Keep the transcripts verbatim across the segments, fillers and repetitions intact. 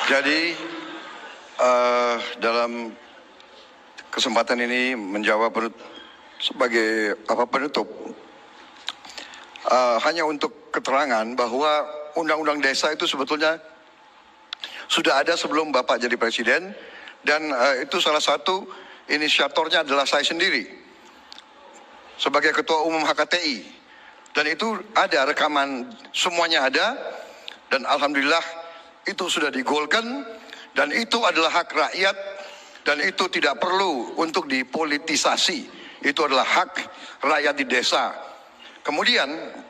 Jadi uh, dalam kesempatan ini menjawab sebagai apa penutup, uh, hanya untuk keterangan bahwa undang-undang desa itu sebetulnya sudah ada sebelum Bapak jadi presiden, dan uh, itu salah satu inisiatornya adalah saya sendiri sebagai Ketua Umum H K T I, dan itu ada rekaman, semuanya ada, dan alhamdulillah itu sudah digolkan, dan itu adalah hak rakyat, dan itu tidak perlu untuk dipolitisasi. Itu adalah hak rakyat di desa. Kemudian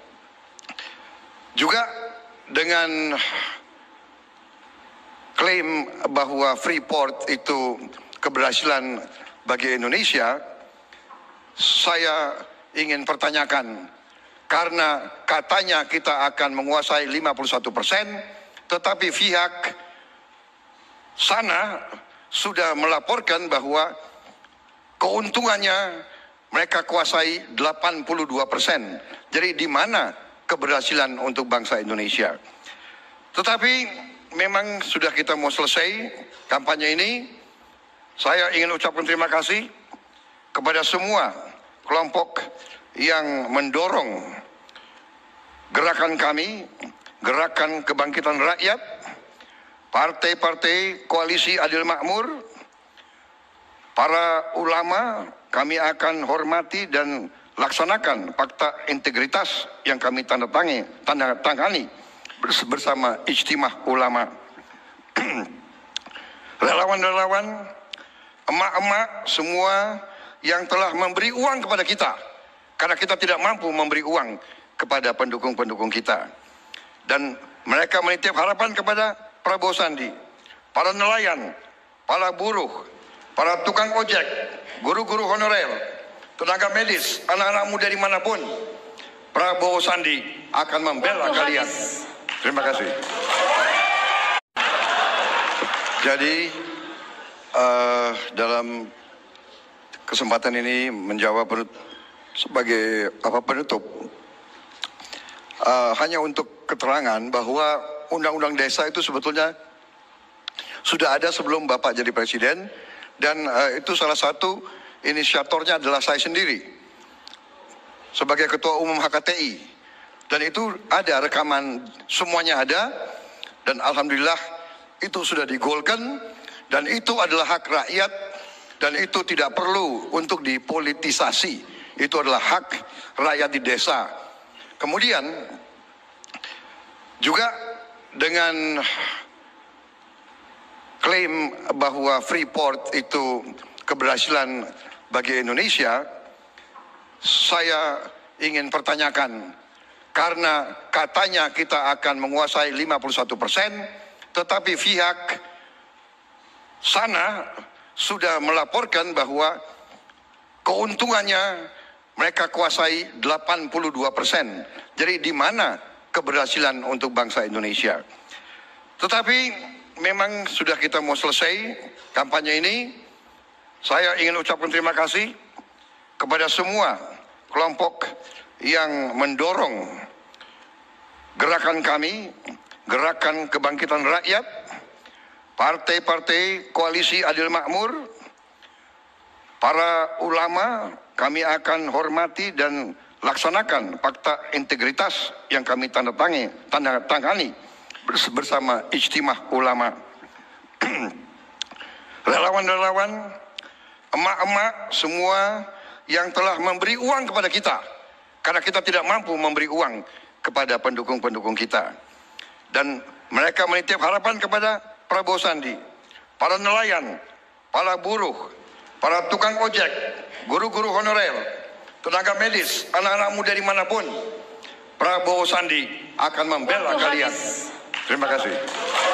juga dengan klaim bahwa Freeport itu keberhasilan bagi Indonesia, saya ingin pertanyakan, karena katanya kita akan menguasai lima puluh satu persen, tetapi pihak sana sudah melaporkan bahwa keuntungannya mereka kuasai delapan puluh dua persen. Jadi di mana keberhasilan untuk bangsa Indonesia? Tetapi memang sudah kita mau selesai kampanye ini. Saya ingin ucapkan terima kasih kepada semua kelompok yang mendorong gerakan kami, Gerakan Kebangkitan Rakyat, partai-partai Koalisi Adil Makmur, para ulama. Kami akan hormati dan laksanakan fakta integritas yang kami tanda tangani, tanda tangani bersama Ijtimah Ulama. Relawan-relawan, emak-emak semua yang telah memberi uang kepada kita, karena kita tidak mampu memberi uang kepada pendukung-pendukung kita. Dan mereka menitip harapan kepada Prabowo Sandi, para nelayan, para buruh, para tukang ojek, guru-guru honorer, tenaga medis, anak-anak muda dimanapun, Prabowo Sandi akan membela kalian. Terima kasih. Jadi uh, dalam kesempatan ini menjawab sebagai apa penutup, uh, hanya untuk keterangan bahwa undang-undang desa itu sebetulnya sudah ada sebelum Bapak jadi presiden, dan uh, itu salah satu inisiatornya adalah saya sendiri sebagai Ketua Umum H K T I, dan itu ada rekaman, semuanya ada, dan alhamdulillah itu sudah digolkan, dan itu adalah hak rakyat, dan itu tidak perlu untuk dipolitisasi. Itu adalah hak rakyat di desa. Kemudian juga dengan klaim bahwa Freeport itu keberhasilan bagi Indonesia, saya ingin pertanyakan, karena katanya kita akan menguasai lima puluh satu persen, tetapi pihak sana sudah melaporkan bahwa keuntungannya mereka kuasai delapan puluh dua persen. Jadi di mana keberhasilan untuk bangsa Indonesia? Tetapi memang sudah kita mau selesai kampanye ini. Saya ingin ucapkan terima kasih kepada semua kelompok yang mendorong gerakan kami, Gerakan Kebangkitan Rakyat, partai-partai Koalisi Adil Makmur, para ulama. Kami akan hormati dan laksanakan fakta integritas yang kami tanda tangani, tanda tangani bersama Ijtimah Ulama. Relawan-relawan, emak-emak semua yang telah memberi uang kepada kita, karena kita tidak mampu memberi uang kepada pendukung-pendukung kita. Dan mereka menitip harapan kepada Prabowo Sandi, para nelayan, para buruh, para tukang ojek, guru-guru honorer, tenaga medis, anak-anak muda dimanapun, Prabowo Sandi akan membela kalian. Terima kasih.